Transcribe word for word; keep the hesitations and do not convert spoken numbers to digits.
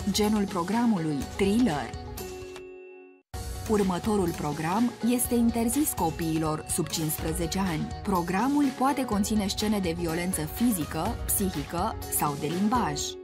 genul programului thriller. Următorul program este interzis copiilor sub cincisprezece ani. Programul poate conține scene de violență fizică, psihică sau de limbaj.